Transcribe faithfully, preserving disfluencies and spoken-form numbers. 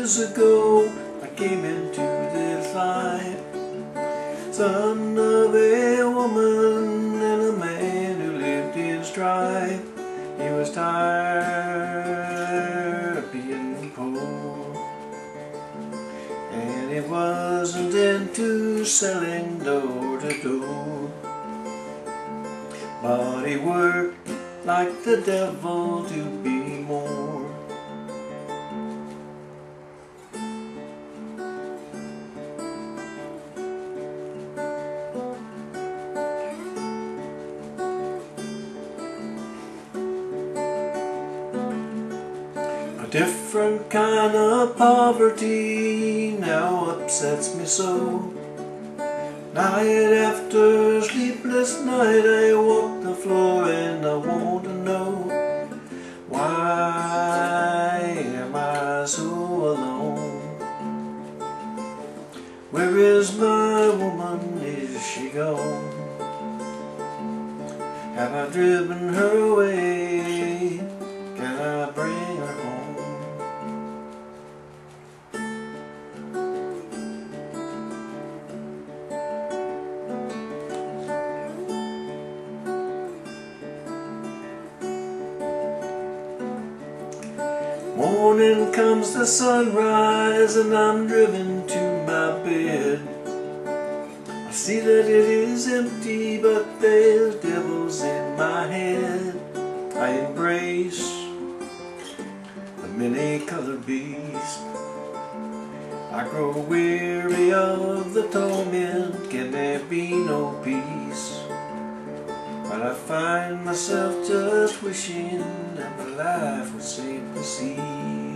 years ago I came into this life, son of a woman and a man who lived in strife. He was tired of being poor, and he wasn't into selling door to door, but he worked like the devil to be more. A different kind of poverty now upsets me so. Night after sleepless night I walk the floor and I want to know, why am I so alone? Where is my woman? Is she gone? Have I driven her away? Can I bring her home? Morning comes the sunrise and I'm driven to my bed. I see that it is empty, but there's devils in my head. I embrace the many-colored beast. I grow weary of the torment. Can there be no peace? But I find myself just wishing that my life was safe to see.